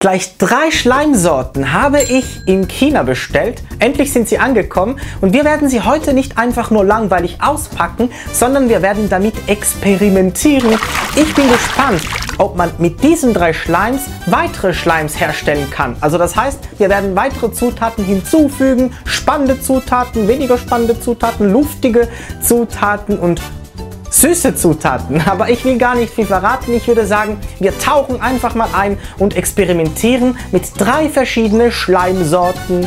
Gleich 3 Schleimsorten habe ich in China bestellt. Endlich sind sie angekommen und wir werden sie heute nicht einfach nur langweilig auspacken, sondern wir werden damit experimentieren. Ich bin gespannt, ob man mit diesen 3 Schleims weitere Schleims herstellen kann. Also das heißt, wir werden weitere Zutaten hinzufügen, spannende Zutaten, weniger spannende Zutaten, luftige Zutaten und süße Zutaten, aber ich will gar nicht viel verraten. Ich würde sagen, wir tauchen einfach mal ein und experimentieren mit 3 verschiedenen Schleimsorten.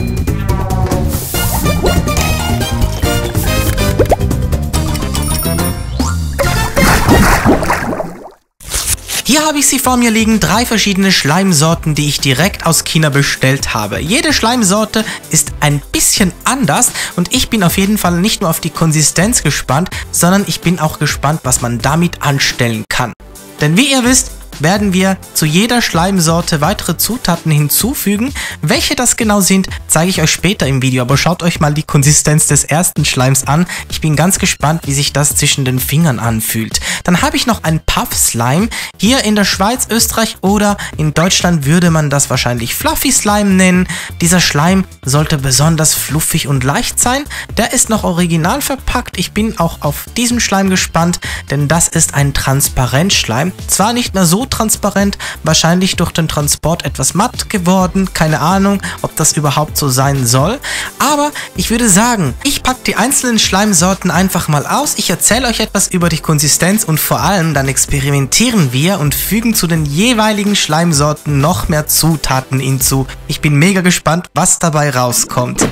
Hier habe ich sie vor mir liegen, 3 verschiedene Schleimsorten, die ich direkt aus China bestellt habe. Jede Schleimsorte ist ein bisschen anders und ich bin auf jeden Fall nicht nur auf die Konsistenz gespannt, sondern ich bin auch gespannt, was man damit anstellen kann. Denn wie ihr wisst, werden wir zu jeder Schleimsorte weitere Zutaten hinzufügen. Welche das genau sind, zeige ich euch später im Video, aber schaut euch mal die Konsistenz des ersten Schleims an. Ich bin ganz gespannt, wie sich das zwischen den Fingern anfühlt. Dann habe ich noch ein Puff Slime. Hier in der Schweiz, Österreich oder in Deutschland würde man das wahrscheinlich Fluffy Slime nennen. Dieser Schleim sollte besonders fluffig und leicht sein. Der ist noch original verpackt. Ich bin auch auf diesen Schleim gespannt, denn das ist ein Transparent-Schleim. Zwar nicht mehr so transparent, wahrscheinlich durch den Transport etwas matt geworden. Keine Ahnung, ob das überhaupt so sein soll. Aber ich würde sagen, ich packe die einzelnen Schleimsorten einfach mal aus. Ich erzähle euch etwas über die Konsistenz und vor allem dann experimentieren wir und fügen zu den jeweiligen Schleimsorten noch mehr Zutaten hinzu. Ich bin mega gespannt, was dabei rauskommt.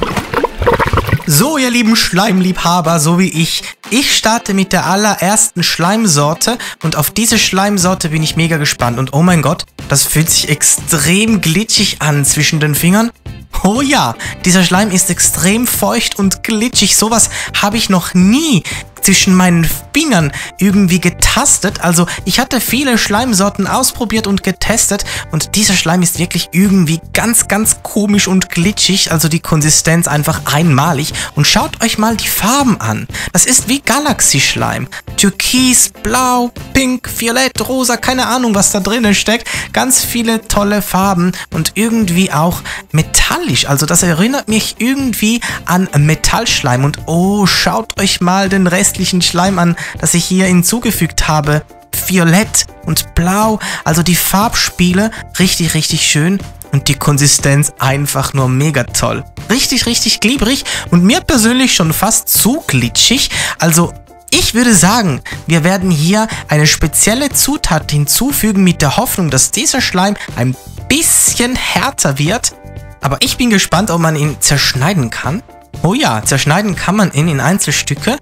So, ihr lieben Schleimliebhaber, so wie ich starte mit der allerersten Schleimsorte und auf diese Schleimsorte bin ich mega gespannt. Und oh mein Gott, das fühlt sich extrem glitschig an zwischen den Fingern. Oh ja, dieser Schleim ist extrem feucht und glitschig. Sowas habe ich noch nie zwischen meinen Fingern irgendwie getastet. Also ich hatte viele Schleimsorten ausprobiert und getestet und dieser Schleim ist wirklich irgendwie ganz komisch und glitschig. Also die Konsistenz einfach einmalig. Und schaut euch mal die Farben an. Das ist wie Galaxy-Schleim. Türkis, Blau, Pink, Violett, Rosa, keine Ahnung, was da drinnen steckt. Ganz viele tolle Farben und irgendwie auch metallisch. Also das erinnert mich irgendwie an Metallschleim. Und oh, schaut euch mal den restlichen Schleim an, das ich hier hinzugefügt habe. Violett und Blau. Also die Farbspiele richtig schön. Und die Konsistenz einfach nur mega toll. Richtig glibberig und mir persönlich schon fast zu glitschig. Also ich würde sagen, wir werden hier eine spezielle Zutat hinzufügen mit der Hoffnung, dass dieser Schleim ein bisschen härter wird. Aber ich bin gespannt, ob man ihn zerschneiden kann. Oh ja, zerschneiden kann man ihn in Einzelstücke.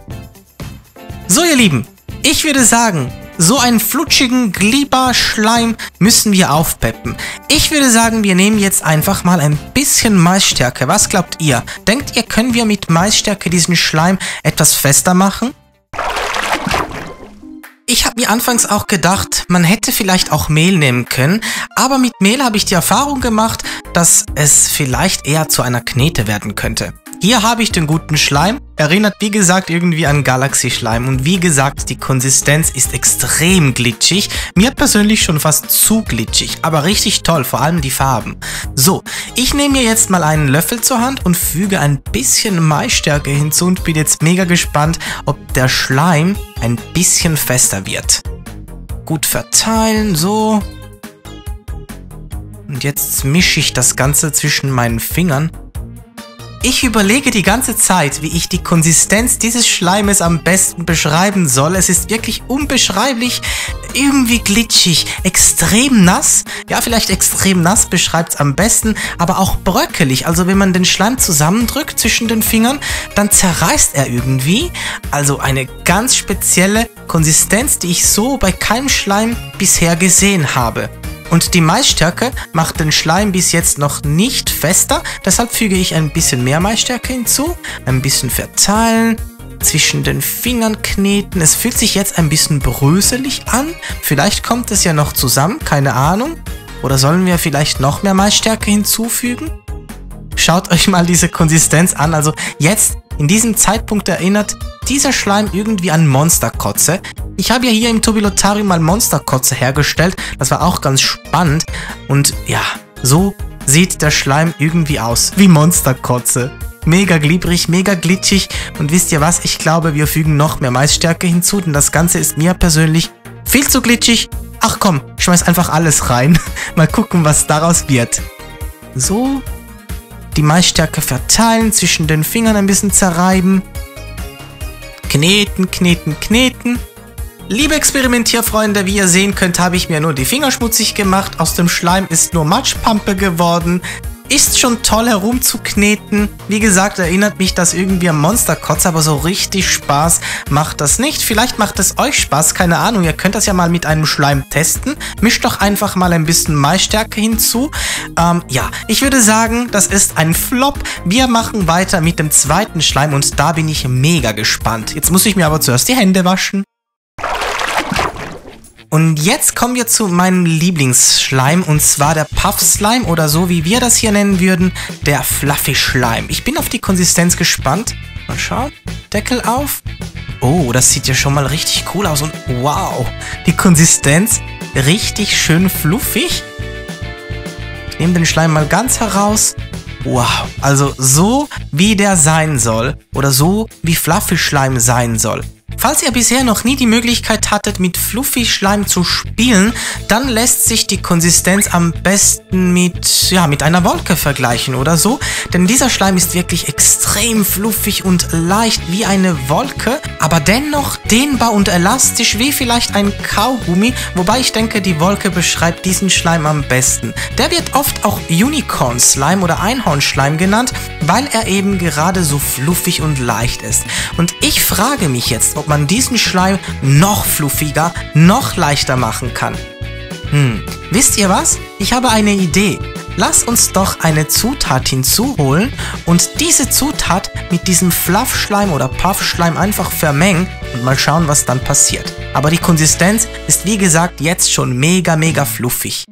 So ihr Lieben, ich würde sagen, so einen flutschigen Glibber-Schleim müssen wir aufpeppen. Ich würde sagen, wir nehmen jetzt einfach mal ein bisschen Maisstärke. Was glaubt ihr? Denkt ihr, können wir mit Maisstärke diesen Schleim etwas fester machen? Ich habe mir anfangs auch gedacht, man hätte vielleicht auch Mehl nehmen können, aber mit Mehl habe ich die Erfahrung gemacht, dass es vielleicht eher zu einer Knete werden könnte. Hier habe ich den guten Schleim, erinnert wie gesagt irgendwie an Galaxy-Schleim und wie gesagt, die Konsistenz ist extrem glitschig, mir persönlich schon fast zu glitschig, aber richtig toll, vor allem die Farben. So, ich nehme mir jetzt mal einen Löffel zur Hand und füge ein bisschen Maisstärke hinzu und bin jetzt mega gespannt, ob der Schleim ein bisschen fester wird. Gut verteilen, so. Und jetzt mische ich das Ganze zwischen meinen Fingern. Ich überlege die ganze Zeit, wie ich die Konsistenz dieses Schleimes am besten beschreiben soll. Es ist wirklich unbeschreiblich, irgendwie glitschig, extrem nass. Ja, vielleicht extrem nass beschreibt es am besten, aber auch bröckelig. Also wenn man den Schleim zusammendrückt zwischen den Fingern, dann zerreißt er irgendwie. Also eine ganz spezielle Konsistenz, die ich so bei keinem Schleim bisher gesehen habe. Und die Maisstärke macht den Schleim bis jetzt noch nicht fester, deshalb füge ich ein bisschen mehr Maisstärke hinzu, ein bisschen verteilen, zwischen den Fingern kneten. Es fühlt sich jetzt ein bisschen bröselig an, vielleicht kommt es ja noch zusammen, keine Ahnung. Oder sollen wir vielleicht noch mehr Maisstärke hinzufügen? Schaut euch mal diese Konsistenz an, also jetzt In diesem Zeitpunkt erinnert dieser Schleim irgendwie an Monsterkotze. Ich habe ja hier im Tobilotarium mal Monsterkotze hergestellt. Das war auch ganz spannend. Und ja, so sieht der Schleim irgendwie aus wie Monsterkotze. Mega glibberig, mega glitschig. Und wisst ihr was? Ich glaube, wir fügen noch mehr Maisstärke hinzu, denn das Ganze ist mir persönlich viel zu glitschig. Ach komm, schmeiß einfach alles rein. Mal gucken, was daraus wird. So, die Maisstärke verteilen, zwischen den Fingern ein bisschen zerreiben. Kneten, kneten, kneten. Liebe Experimentierfreunde, wie ihr sehen könnt, habe ich mir nur die Finger schmutzig gemacht. Aus dem Schleim ist nur Matschpampe geworden. Ist schon toll herumzukneten. Wie gesagt, erinnert mich das irgendwie an Monsterkotze, aber so richtig Spaß macht das nicht. Vielleicht macht es euch Spaß, keine Ahnung. Ihr könnt das ja mal mit einem Schleim testen. Mischt doch einfach mal ein bisschen Maisstärke hinzu. Ja, ich würde sagen, das ist ein Flop. Wir machen weiter mit dem zweiten Schleim und da bin ich mega gespannt. Jetzt muss ich mir aber zuerst die Hände waschen. Und jetzt kommen wir zu meinem Lieblingsschleim, und zwar der Puff Slime oder so wie wir das hier nennen würden, der Fluffy Schleim. Ich bin auf die Konsistenz gespannt. Mal schauen. Deckel auf. Oh, das sieht ja schon mal richtig cool aus und wow, die Konsistenz richtig schön fluffig. Ich nehme den Schleim mal ganz heraus. Wow, also so wie der sein soll oder so wie Fluffy Schleim sein soll. Falls ihr bisher noch nie die Möglichkeit hattet, mit Fluffy Schleim zu spielen, dann lässt sich die Konsistenz am besten mit einer Wolke vergleichen oder so. Denn dieser Schleim ist wirklich extrem fluffig und leicht wie eine Wolke, aber dennoch dehnbar und elastisch wie vielleicht ein Kaugummi, wobei ich denke, die Wolke beschreibt diesen Schleim am besten. Der wird oft auch Unicorn Slime oder Einhornschleim genannt, weil er eben gerade so fluffig und leicht ist. Und ich frage mich jetzt, ob man diesen Schleim noch fluffiger, noch leichter machen kann. Wisst ihr was? Ich habe eine Idee. Lass uns doch eine Zutat hinzuholen und diese Zutat mit diesem Fluff-Schleim oder Puff-Schleim einfach vermengen und mal schauen, was dann passiert. Aber die Konsistenz ist wie gesagt jetzt schon mega, mega fluffig.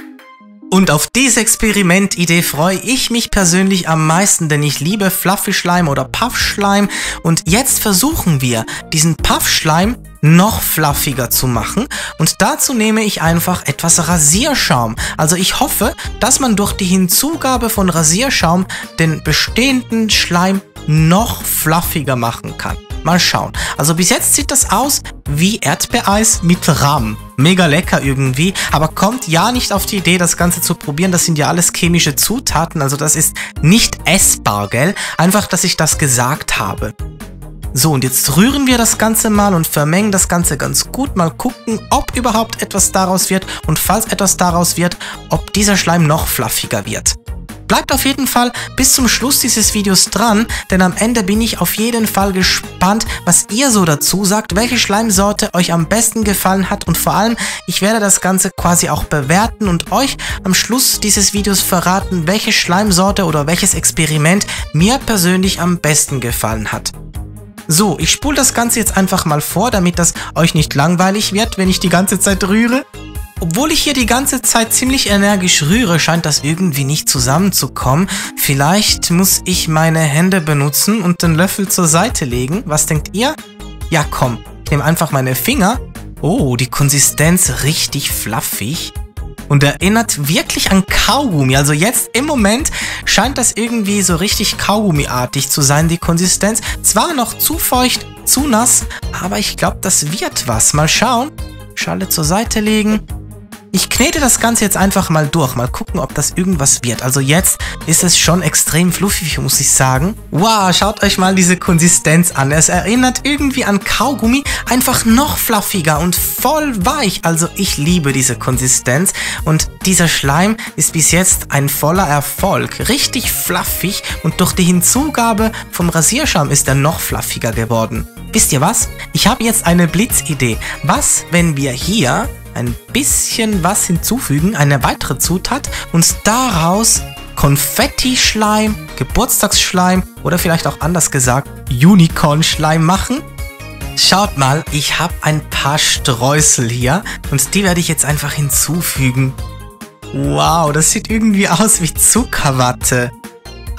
Und auf diese Experimentidee freue ich mich persönlich am meisten, denn ich liebe Fluffy Schleim oder Puff Schleim. Und jetzt versuchen wir, diesen Puff Schleim noch fluffiger zu machen. Und dazu nehme ich einfach etwas Rasierschaum. Also ich hoffe, dass man durch die Hinzugabe von Rasierschaum den bestehenden Schleim noch fluffiger machen kann. Mal schauen. Also bis jetzt sieht das aus wie Erdbeereis mit Rahm. Mega lecker irgendwie, aber kommt ja nicht auf die Idee, das Ganze zu probieren. Das sind ja alles chemische Zutaten, also das ist nicht essbar, gell? Einfach, dass ich das gesagt habe. So, und jetzt rühren wir das Ganze mal und vermengen das Ganze ganz gut. Mal gucken, ob überhaupt etwas daraus wird und falls etwas daraus wird, ob dieser Schleim noch fluffiger wird. Bleibt auf jeden Fall bis zum Schluss dieses Videos dran, denn am Ende bin ich auf jeden Fall gespannt, was ihr so dazu sagt, welche Schleimsorte euch am besten gefallen hat und vor allem, ich werde das Ganze quasi auch bewerten und euch am Schluss dieses Videos verraten, welche Schleimsorte oder welches Experiment mir persönlich am besten gefallen hat. So, ich spule das Ganze jetzt einfach mal vor, damit das euch nicht langweilig wird, wenn ich die ganze Zeit rühre. Obwohl ich hier die ganze Zeit ziemlich energisch rühre, scheint das irgendwie nicht zusammenzukommen. Vielleicht muss ich meine Hände benutzen und den Löffel zur Seite legen. Was denkt ihr? Ja, komm, ich nehme einfach meine Finger. Oh, die Konsistenz richtig fluffig. Und erinnert wirklich an Kaugummi. Also jetzt im Moment scheint das irgendwie so richtig Kaugummiartig zu sein, die Konsistenz. Zwar noch zu feucht, zu nass, aber ich glaube, das wird was. Mal schauen. Schale zur Seite legen. Ich knete das Ganze jetzt einfach mal durch, mal gucken, ob das irgendwas wird. Also jetzt ist es schon extrem fluffig, muss ich sagen. Wow, schaut euch mal diese Konsistenz an. Es erinnert irgendwie an Kaugummi, einfach noch fluffiger und voll weich. Also ich liebe diese Konsistenz und dieser Schleim ist bis jetzt ein voller Erfolg. Richtig fluffig und durch die Hinzugabe vom Rasierschaum ist er noch fluffiger geworden. Wisst ihr was? Ich habe jetzt eine Blitzidee. Was, wenn wir hier ein bisschen was hinzufügen, eine weitere Zutat und daraus Konfetti-Schleim, Geburtstagsschleim oder vielleicht auch anders gesagt Unicorn-Schleim machen? Schaut mal, ich habe ein paar Streusel hier und die werde ich jetzt einfach hinzufügen. Wow, das sieht irgendwie aus wie Zuckerwatte.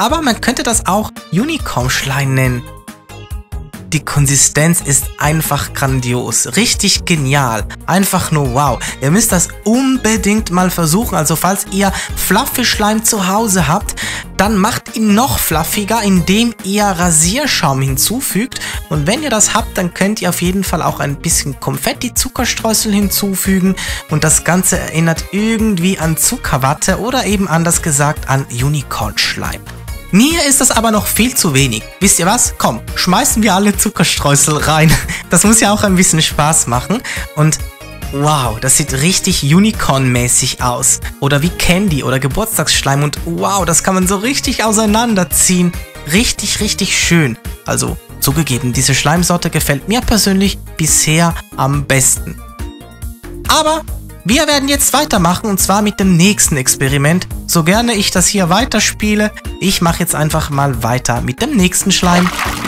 aber man könnte das auch Unicorn-Schleim nennen. Die Konsistenz ist einfach grandios, richtig genial, einfach nur wow. Ihr müsst das unbedingt mal versuchen, also falls ihr Fluffy Schleim zu Hause habt, dann macht ihn noch fluffiger, indem ihr Rasierschaum hinzufügt. Und wenn ihr das habt, dann könnt ihr auf jeden Fall auch ein bisschen Konfetti-Zuckerstreusel hinzufügen und das Ganze erinnert irgendwie an Zuckerwatte oder eben anders gesagt an Unicorn-Schleim. Mir ist das aber noch viel zu wenig. Wisst ihr was? Komm, schmeißen wir alle Zuckerstreusel rein. Das muss ja auch ein bisschen Spaß machen. Und wow, das sieht richtig Unicorn-mäßig aus. Oder wie Candy oder Geburtstagsschleim. Und wow, das kann man so richtig auseinanderziehen. Richtig, richtig schön. Also zugegeben, diese Schleimsorte gefällt mir persönlich bisher am besten. Aber wir werden jetzt weitermachen und zwar mit dem nächsten Experiment. So gerne ich das hier weiterspiele, ich mache jetzt einfach mal weiter mit dem nächsten Schleim.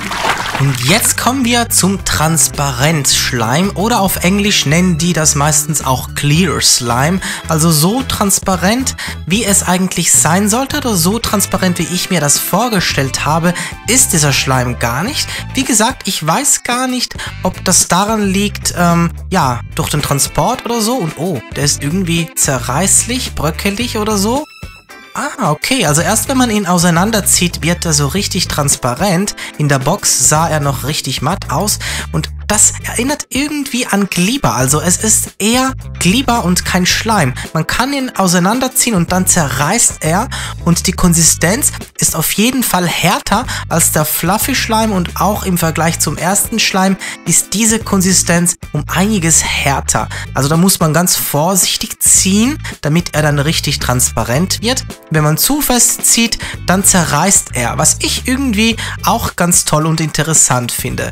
Und jetzt kommen wir zum Transparent-Schleim oder auf Englisch nennen die das meistens auch Clear Slime. Also so transparent, wie es eigentlich sein sollte oder so transparent, wie ich mir das vorgestellt habe, ist dieser Schleim gar nicht. Wie gesagt, ich weiß gar nicht, ob das daran liegt, ja, durch den Transport oder so. Und oh, der ist irgendwie zerreißlich, bröckelig oder so. Ah, okay, also erst wenn man ihn auseinanderzieht, wird er so richtig transparent. In der Box sah er noch richtig matt aus und das erinnert irgendwie an Glibber, also es ist eher Glibber und kein Schleim. Man kann ihn auseinanderziehen und dann zerreißt er und die Konsistenz ist auf jeden Fall härter als der Fluffy Schleim und auch im Vergleich zum ersten Schleim ist diese Konsistenz um einiges härter. Also da muss man ganz vorsichtig ziehen, damit er dann richtig transparent wird. Wenn man zu fest zieht, dann zerreißt er, was ich irgendwie auch ganz toll und interessant finde.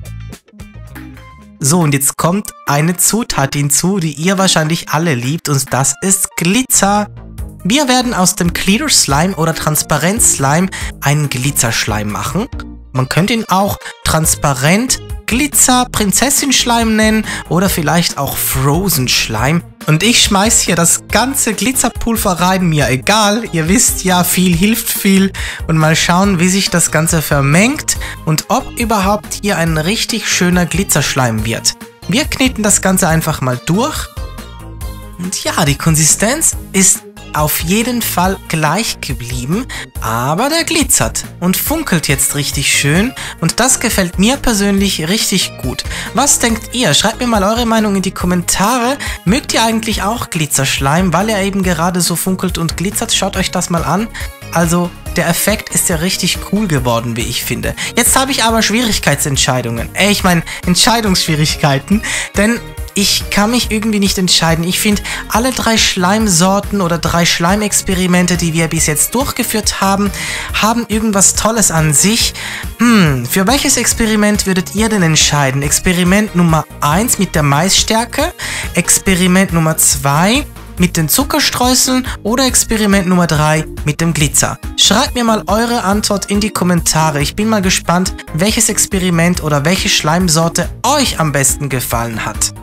So, und jetzt kommt eine Zutat hinzu, die ihr wahrscheinlich alle liebt, und das ist Glitzer. Wir werden aus dem Clear Slime oder Transparent Slime einen Glitzerschleim machen. Man könnte ihn auch Transparent Glitzer Prinzessin Schleim nennen oder vielleicht auch Frozen Schleim. Und ich schmeiß hier das ganze Glitzerpulver rein, mir egal. Ihr wisst ja, viel hilft viel. Und mal schauen, wie sich das Ganze vermengt und ob überhaupt hier ein richtig schöner Glitzerschleim wird. Wir kneten das Ganze einfach mal durch. Und ja, die Konsistenz ist auf jeden Fall gleich geblieben, aber der glitzert und funkelt jetzt richtig schön und das gefällt mir persönlich richtig gut. Was denkt ihr? Schreibt mir mal eure Meinung in die Kommentare. Mögt ihr eigentlich auch Glitzerschleim, weil er eben gerade so funkelt und glitzert? Schaut euch das mal an. Also der Effekt ist ja richtig cool geworden, wie ich finde. Jetzt habe ich aber Schwierigkeitsentscheidungen. Ich meine Entscheidungsschwierigkeiten, denn ich kann mich irgendwie nicht entscheiden. Ich finde, alle 3 Schleimsorten oder 3 Schleimexperimente, die wir bis jetzt durchgeführt haben, haben irgendwas Tolles an sich. Für welches Experiment würdet ihr denn entscheiden? Experiment Nummer 1 mit der Maisstärke, Experiment Nummer 2 mit den Zuckerstreuseln oder Experiment Nummer 3 mit dem Glitzer? Schreibt mir mal eure Antwort in die Kommentare. Ich bin mal gespannt, welches Experiment oder welche Schleimsorte euch am besten gefallen hat.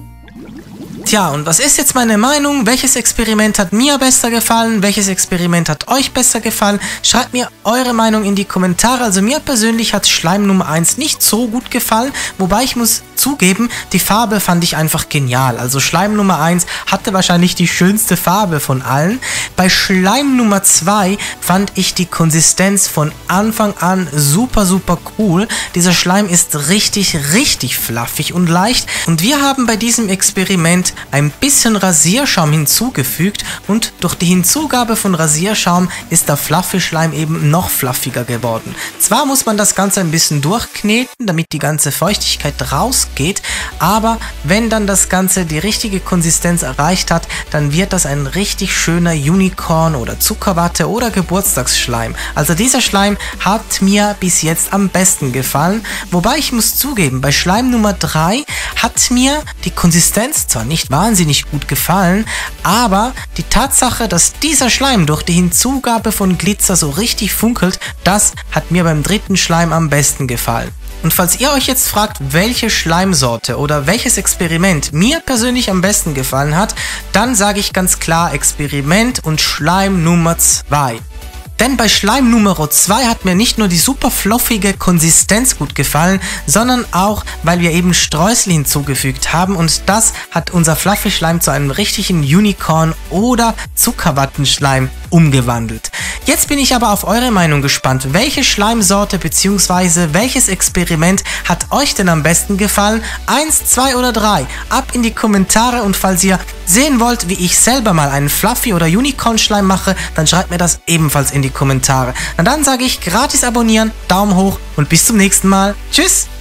Tja, und was ist jetzt meine Meinung? Welches Experiment hat mir besser gefallen? Welches Experiment hat euch besser gefallen? Schreibt mir eure Meinung in die Kommentare. Also mir persönlich hat Schleim Nummer 1 nicht so gut gefallen, wobei ich muss zugeben, die Farbe fand ich einfach genial. Also Schleim Nummer 1 hatte wahrscheinlich die schönste Farbe von allen. Bei Schleim Nummer 2 fand ich die Konsistenz von Anfang an super, super cool. Dieser Schleim ist richtig, richtig fluffig und leicht. Und wir haben bei diesem Experiment ein bisschen Rasierschaum hinzugefügt und durch die Hinzugabe von Rasierschaum ist der Fluffy Schleim eben noch fluffiger geworden. Zwar muss man das Ganze ein bisschen durchkneten, damit die ganze Feuchtigkeit rausgeht, aber wenn dann das Ganze die richtige Konsistenz erreicht hat, dann wird das ein richtig schöner Unicorn oder Zuckerwatte oder Geburtstagsschleim. Also dieser Schleim hat mir bis jetzt am besten gefallen, wobei ich muss zugeben, bei Schleim Nummer 3 hat mir die Konsistenz zwar nicht wahnsinnig gut gefallen, aber die Tatsache, dass dieser Schleim durch die Hinzugabe von Glitzer so richtig funkelt, das hat mir beim dritten Schleim am besten gefallen. Und falls ihr euch jetzt fragt, welche Schleimsorte oder welches Experiment mir persönlich am besten gefallen hat, dann sage ich ganz klar Experiment und Schleim Nummer 2. Denn bei Schleim Nummer 2 hat mir nicht nur die super fluffige Konsistenz gut gefallen, sondern auch, weil wir eben Streusel hinzugefügt haben und das hat unser Fluffy Schleim zu einem richtigen Unicorn oder Zuckerwattenschleim umgewandelt. Jetzt bin ich aber auf eure Meinung gespannt. Welche Schleimsorte bzw. welches Experiment hat euch denn am besten gefallen? 1, 2 oder 3? Ab in die Kommentare und falls ihr sehen wollt, wie ich selber mal einen Fluffy oder Unicorn Schleim mache, dann schreibt mir das ebenfalls in die Kommentare. Und dann sage ich gratis abonnieren, Daumen hoch und bis zum nächsten Mal. Tschüss!